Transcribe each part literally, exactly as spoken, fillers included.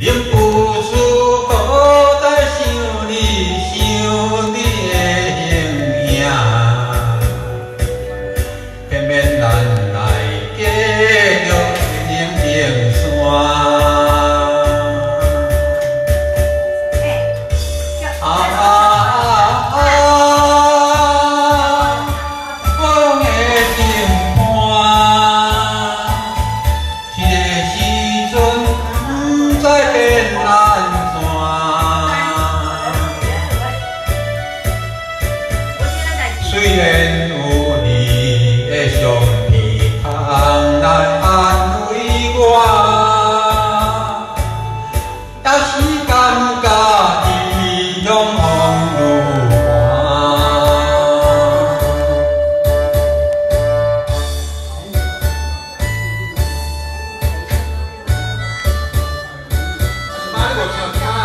忍不住搁再想你想你的形影，偏偏咱来继续冷冷山。啊啊啊！我的心肝，这个时阵不知变安怎。虽然有你的相片通来安慰我，也是感觉异乡风愈寒。什么？你给我听听啊！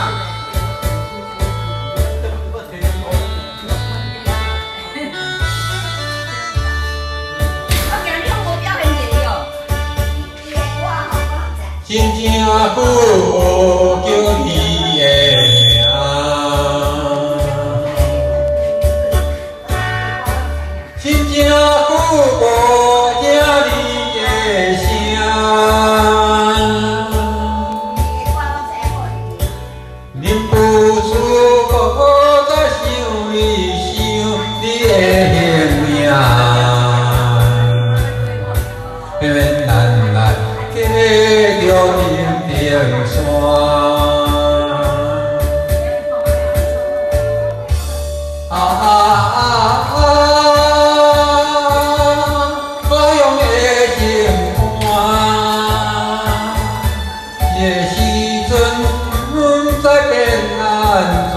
真正久学叫你的名，真正久无听你的声，忍不住搁再想你想你的形影，偏偏咱来继续冷冷山。啊啊啊啊！我用的心肝，这时阵不知变安怎。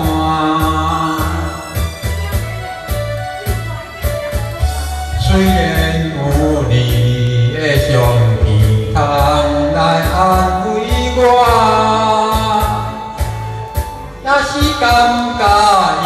虽然有你的相片通来安慰我，也是感觉